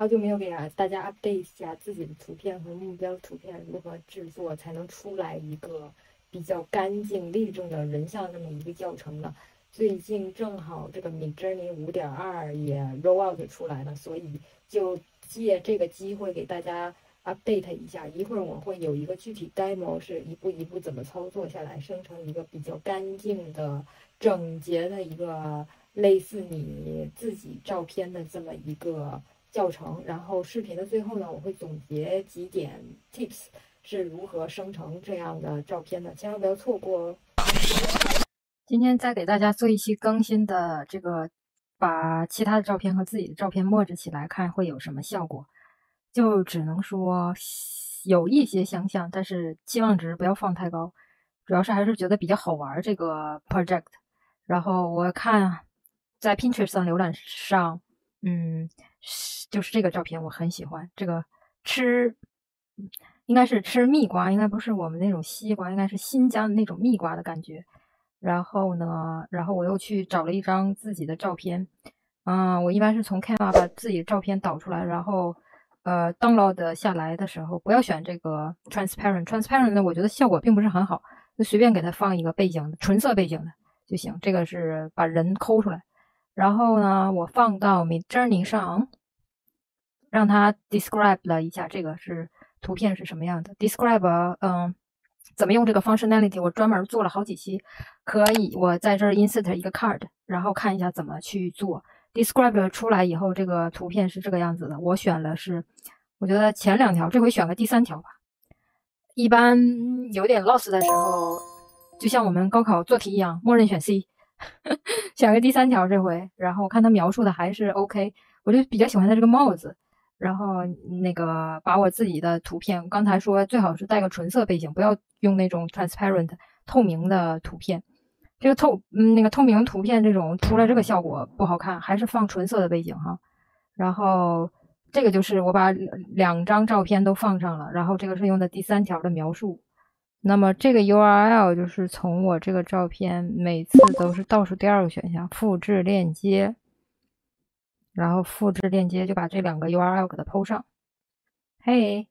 好久没有给大家 update 一下自己的图片和目标图片如何制作才能出来一个比较干净利落的人像这么一个教程了。最近正好这个 Midjourney 5.2也 roll out 出来了，所以就借这个机会给大家 update 一下。一会儿我会有一个具体 demo，是一步一步怎么操作下来，生成一个比较干净的、整洁的一个类似你自己照片的这么一个教程。然后视频的最后呢，我会总结几点 tips 是如何生成这样的照片的，千万不要错过哦。今天再给大家做一期更新的这个，把其他的照片和自己的照片 merge 起来看会有什么效果，就只能说有一些相像，但是期望值不要放太高，主要是还是觉得比较好玩这个 project。然后我看在 Pinterest 上浏览上，就是这个照片我很喜欢，这个吃应该是吃蜜瓜，应该不是我们那种西瓜，应该是新疆的那种蜜瓜的感觉。然后呢，然后我又去找了一张自己的照片，我一般是从 Canva 把自己的照片导出来，然后download 下来的时候不要选这个 transparent 呢，我觉得效果并不是很好，就随便给它放一个背景，纯色背景的就行。这个是把人抠出来，然后呢，我放到 Midjourney 上，让它 describe 了一下这个是图片是什么样的 describe，怎么用这个 functionality，我专门做了好几期，可以我在这儿 insert 一个 card，然后看一下怎么去做。describe 出来以后，这个图片是这个样子的。我选了是，我觉得前2条，这回选个第3条吧。一般有点 lost 的时候，就像我们高考做题一样，默认选 C， 选个第3条这回。然后我看他描述的还是 OK， 我就比较喜欢他这个帽子。然后那个把我自己的图片，刚才说最好是带个纯色背景，不要用那种 transparent 透明的图片。这个那个透明图片这种出来这个效果不好看，还是放纯色的背景哈。然后这个就是我把2张照片都放上了，然后这个是用的第3条的描述。那么这个 URL 就是从我这个照片每次都是倒数第2个选项，复制链接。然后复制链接就把这2个 URL 给它 PO 上。嘿，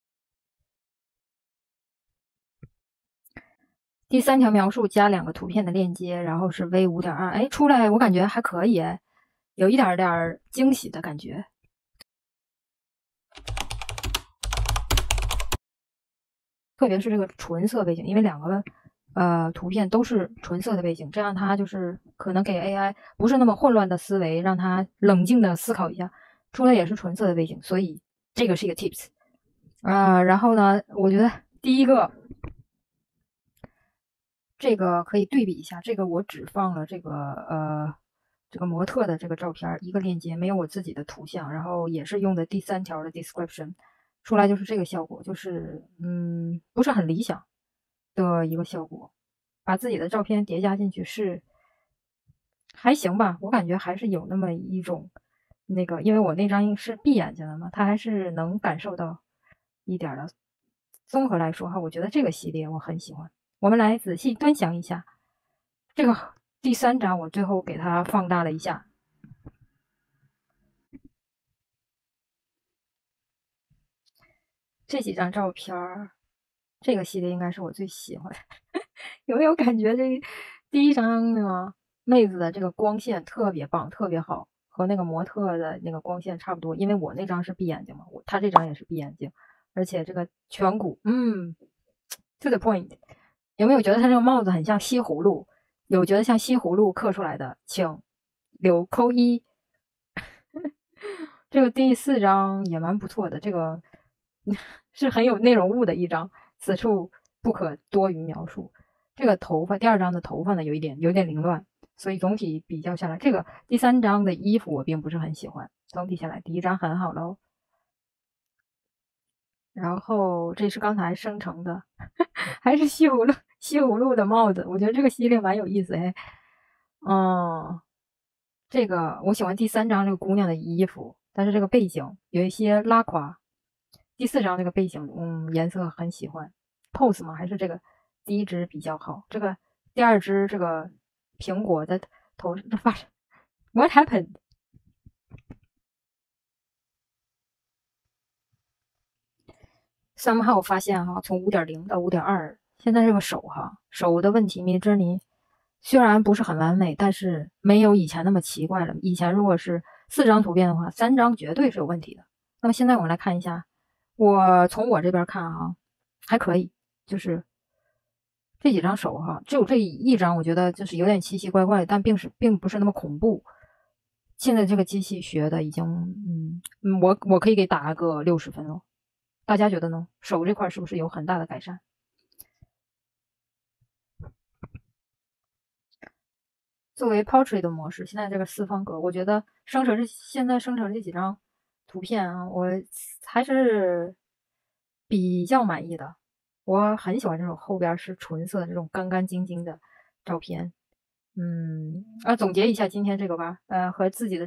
第3条描述加2个图片的链接，然后是 V5.2，哎，出来我感觉还可以，有一点点惊喜的感觉。特别是这个纯色背景，因为2个图片都是纯色的背景，这样它就是可能给 AI 不是那么混乱的思维，让它冷静的思考一下，出来也是纯色的背景，所以这个是一个 tips。然后呢，我觉得第一个这个可以对比一下，这个我只放了这个模特的这个照片一个链接，没有我自己的图像，然后也是用的第3条的 description， 出来就是这个效果，就是不是很理想的一个效果。把自己的照片叠加进去是还行吧，我感觉还是有那么一种那个，因为我那张是闭眼睛的嘛，它还是能感受到一点的。综合来说哈，我觉得这个系列我很喜欢。我们来仔细端详一下这个第3张，我最后给它放大了一下。这几张照片儿，这个系列应该是我最喜欢的。有没有感觉这第1张呢，妹子的这个光线特别棒，特别好，和那个模特的那个光线差不多。因为我那张是闭眼睛嘛，他这张也是闭眼睛，而且这个颧骨，to the point。有没有觉得他这个帽子很像西葫芦？有觉得像西葫芦刻出来的，请留扣1。这个第4张也蛮不错的，这个是很有内容物的一张，此处不可多余描述。这个头发，第2张的头发呢有点凌乱，所以总体比较下来，这个第3张的衣服我并不是很喜欢。总体下来，第1张很好喽。然后这是刚才生成的，还是西葫芦的帽子，我觉得这个系列蛮有意思哎。这个我喜欢第3张这个姑娘的衣服，但是这个背景有一些拉垮。第4张这个背景，颜色很喜欢。pose 嘛，还是这个第1支比较好。这个第2支这个苹果的头发生 what happened？ somehow 发现哈，从5.0到5.2，现在这个手的问题，Midjourney虽然不是很完美，但是没有以前那么奇怪了。以前如果是4张图片的话，3张绝对是有问题的。那么现在我们来看一下，从我这边看哈，还可以，就是这几张手哈，只有这一张我觉得就是有点奇奇怪怪，但并不是那么恐怖。现在这个机器学的已经，我可以给打个60分了。大家觉得呢？手这块是不是有很大的改善？作为 portrait 的模式，现在这个四方格，我觉得现在生成这几张图片啊，我还是比较满意的。我很喜欢这种后边是纯色的这种干干净净的照片。总结一下今天这个吧，和自己的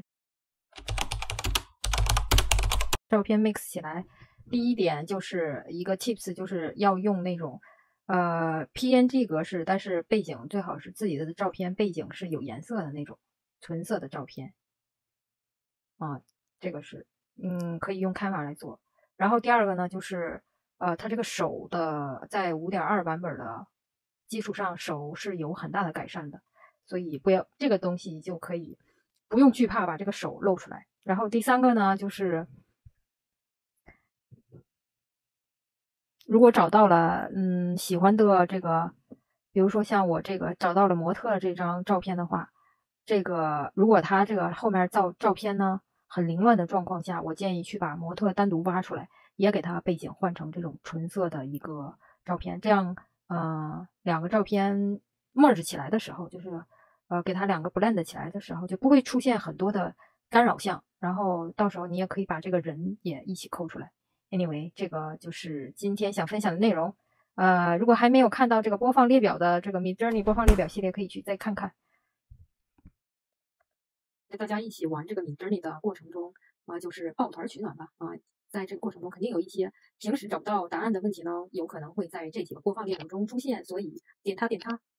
照片 mix 起来。第一点就是一个 tips，就是要用那种PNG 格式，但是背景最好是自己的照片背景是有颜色的那种纯色的照片啊，这个是可以用 Canva 来做。然后第二个呢，就是它这个手的在5.2版本的基础上，手是有很大的改善的，所以不要这个东西就可以不用惧怕把这个手露出来。然后第三个呢，就是如果找到了喜欢的这个，比如说像我这个找到了模特这张照片的话，这个如果他这个后面照片呢很凌乱的状况下，我建议去把模特单独挖出来，也给他背景换成这种纯色的一个照片，这样两个照片 merge 起来的时候，就是给它两个 blend 起来的时候，就不会出现很多的干扰项，然后到时候你也可以把这个人也一起抠出来。Anyway，这个就是今天想分享的内容。如果还没有看到这个播放列表的这个 Midjourney 播放列表系列，可以去再看看。在大家一起玩这个 Midjourney 的过程中，就是抱团取暖吧。在这个过程中，肯定有一些平时找不到答案的问题呢，有可能会在这几个播放列表中出现，所以点它点它。